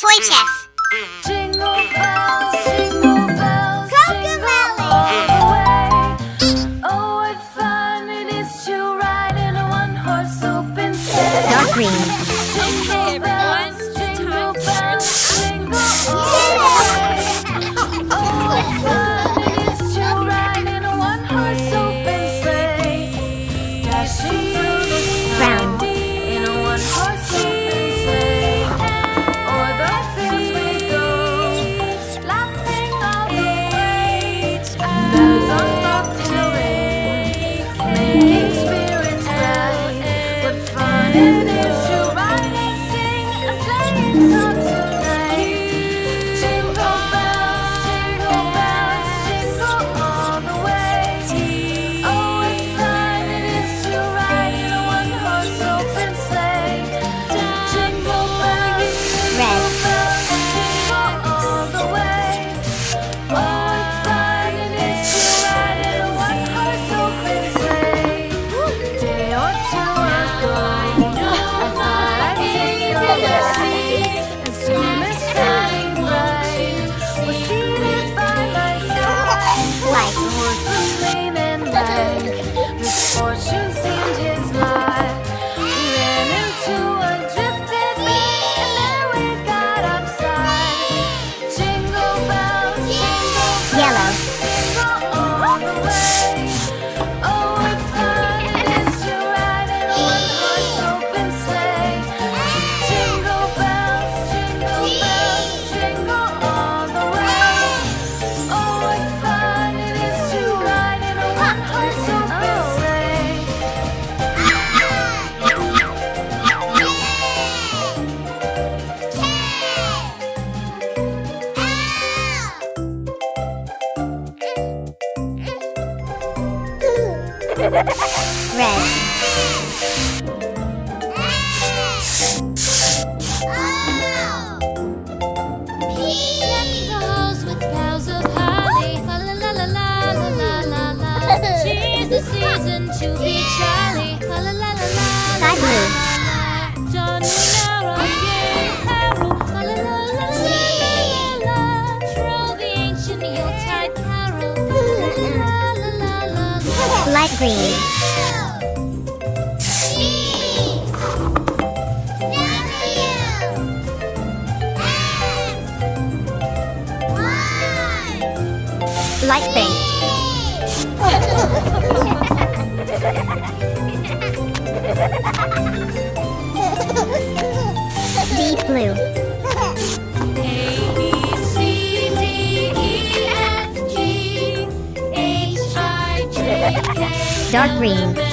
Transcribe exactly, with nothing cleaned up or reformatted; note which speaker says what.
Speaker 1: Wojciech.
Speaker 2: Jingle bells, jingle bells, jingle all the way. Oh, what fun it is to ride in a one-horse open sleigh.
Speaker 1: Dark green.
Speaker 2: Jingle bells, jingle bells, jingle all the way. Oh, what fun it is to ride in a one-horse open sleigh. Dashing through the snow
Speaker 1: Brown.
Speaker 2: in a one-horse open sleigh. O'er the fields we go, laughing all the way. Bells on bobtail ring, making spirits bright. What fun it is to ride and sing a sleighing song tonight. Jingle bells, jingle bells, jingle all the way. Oh, what fun it is to ride in a one-horse open sleigh. Jingle bells,
Speaker 1: Red.
Speaker 2: jingle all the way. Oh, what fun it is to ride in a one-horse open sleigh. A day or two ago, I thought I'd take your seat, and soon as shining bright was seated by my side.
Speaker 1: White.
Speaker 2: The horse was lean and lank, misfortune seemed his lot. We ran into a drifted lake, and there we got upside. Jingle bells, jingle bells,
Speaker 1: Yellow.
Speaker 2: jingle all the way. Oh, what fun it is to ride in a one-horse open sleigh. Jingle bells, jingle bells, jingle all the way. Oh, what fun it is to ride in a one-horse open sleigh.
Speaker 1: Red.
Speaker 3: Halls with boughs of holly, la la la la la la la la. Tis the season to be jolly, la la la la la.
Speaker 1: Sky blue.
Speaker 3: Don't we know a gay carol, la la la la la la la. Troll the ancient Yuletide carol, la la la la la.
Speaker 1: Light green. Light pink. Deep blue.
Speaker 3: A, B, C, D, E, F, G, H, I, J, K,
Speaker 1: Dark green.